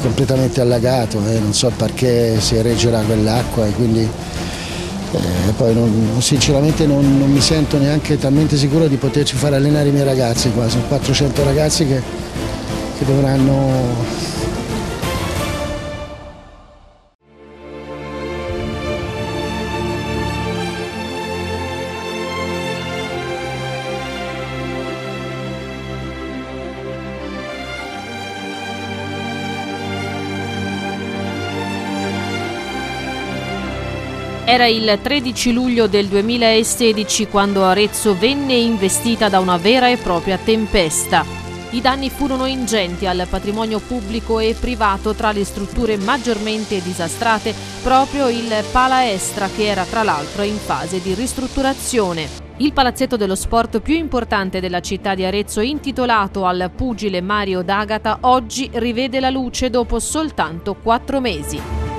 completamente allagato, non so perché si reggerà quell'acqua e quindi poi sinceramente non mi sento neanche talmente sicuro di poterci fare allenare i miei ragazzi qua, sono 400 ragazzi che dovranno... Era il 13 luglio del 2016 quando Arezzo venne investita da una vera e propria tempesta. I danni furono ingenti al patrimonio pubblico e privato, tra le strutture maggiormente disastrate proprio il Palaestra, che era tra l'altro in fase di ristrutturazione. Il palazzetto dello sport più importante della città di Arezzo, intitolato al pugile Mario D'Agata, oggi rivede la luce dopo soltanto 4 mesi.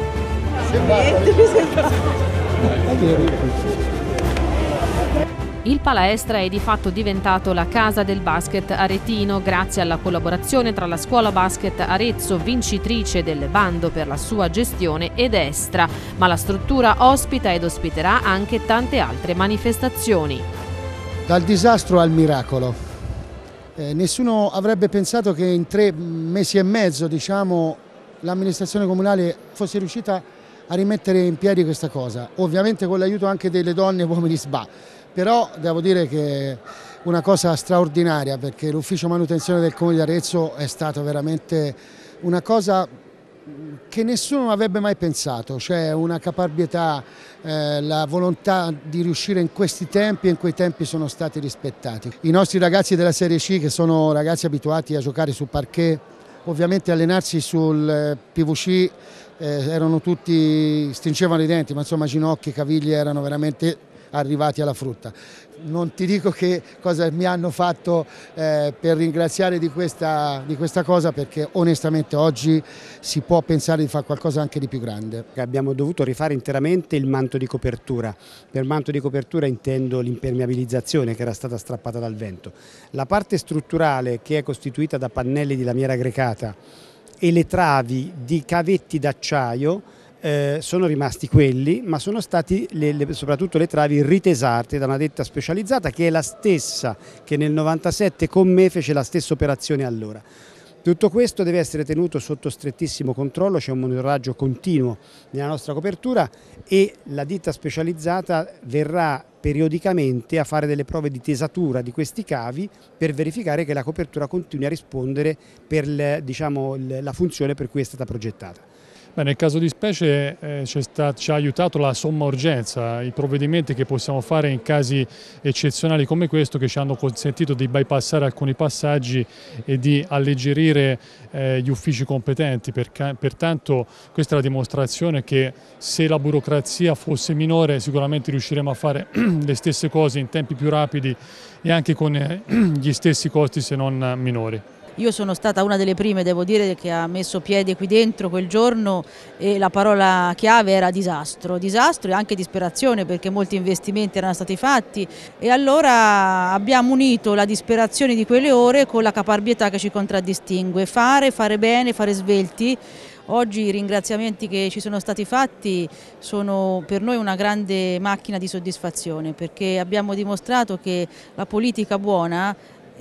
Il Palaestra è di fatto diventato la casa del basket aretino grazie alla collaborazione tra la Scuola Basket Arezzo, vincitrice del bando per la sua gestione, ed Estra, ma la struttura ospita ed ospiterà anche tante altre manifestazioni. Dal disastro al miracolo. Nessuno avrebbe pensato che in 3 mesi e mezzo, l'amministrazione comunale fosse riuscita a rimettere in piedi questa cosa, ovviamente con l'aiuto anche delle donne e uomini SBA, però devo dire che è una cosa straordinaria, perché l'ufficio manutenzione del Comune di Arezzo è stato veramente una cosa che nessuno avrebbe mai pensato, cioè una caparbietà, la volontà di riuscire in questi tempi, e in quei tempi sono stati rispettati. I nostri ragazzi della Serie C, che sono ragazzi abituati a giocare su parquet, ovviamente allenarsi sul PVC, erano tutti, stringevano i denti, ma insomma ginocchi, caviglie erano veramente arrivati alla frutta. Non ti dico che cosa mi hanno fatto per ringraziare di questa cosa, perché onestamente oggi si può pensare di fare qualcosa anche di più grande. Abbiamo dovuto rifare interamente il manto di copertura. Per manto di copertura intendo l'impermeabilizzazione che era stata strappata dal vento. La parte strutturale, che è costituita da pannelli di lamiera grecata e le travi di cavetti d'acciaio, sono rimasti quelli, ma sono stati soprattutto le travi ritesate da una ditta specializzata che è la stessa che nel 97 con me fece la stessa operazione allora. Tutto questo deve essere tenuto sotto strettissimo controllo, c'è un monitoraggio continuo nella nostra copertura e la ditta specializzata verrà periodicamente a fare delle prove di tesatura di questi cavi per verificare che la copertura continui a rispondere per la funzione per cui è stata progettata. Beh, nel caso di specie ci ha aiutato la somma urgenza, i provvedimenti che possiamo fare in casi eccezionali come questo, che ci hanno consentito di bypassare alcuni passaggi e di alleggerire gli uffici competenti. Pertanto questa è la dimostrazione che se la burocrazia fosse minore sicuramente riusciremo a fare le stesse cose in tempi più rapidi e anche con gli stessi costi se non minori. Io sono stata una delle prime, devo dire, che ha messo piede qui dentro quel giorno e la parola chiave era disastro. Disastro e anche disperazione, perché molti investimenti erano stati fatti e allora abbiamo unito la disperazione di quelle ore con la caparbietà che ci contraddistingue. Fare bene, fare svelti. Oggi i ringraziamenti che ci sono stati fatti sono per noi una grande macchina di soddisfazione, perché abbiamo dimostrato che la politica buona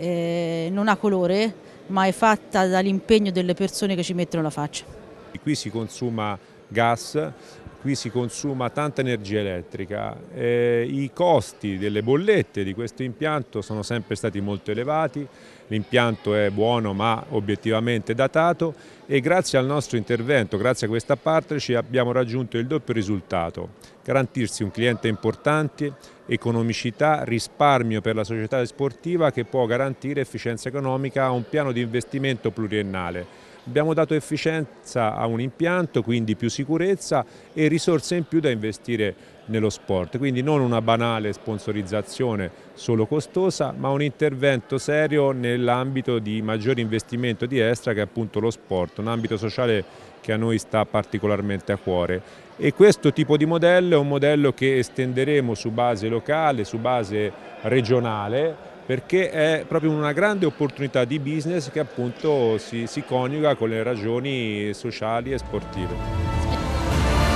non ha colore, ma è fatta dall'impegno delle persone che ci mettono la faccia. Qui si consuma gas, qui si consuma tanta energia elettrica, i costi delle bollette di questo impianto sono sempre stati molto elevati, l'impianto è buono ma obiettivamente datato e grazie al nostro intervento, grazie a questa partnership abbiamo raggiunto il doppio risultato: garantirsi un cliente importante, economicità, risparmio per la società sportiva che può garantire efficienza economica a un piano di investimento pluriennale. Abbiamo dato efficienza a un impianto, quindi più sicurezza e risorse in più da investire nello sport, quindi non una banale sponsorizzazione solo costosa, ma un intervento serio nell'ambito di maggiore investimento di Estra, che è appunto lo sport, un ambito sociale che a noi sta particolarmente a cuore. E questo tipo di modello è un modello che estenderemo su base locale, su base regionale, perché è proprio una grande opportunità di business che appunto si coniuga con le ragioni sociali e sportive.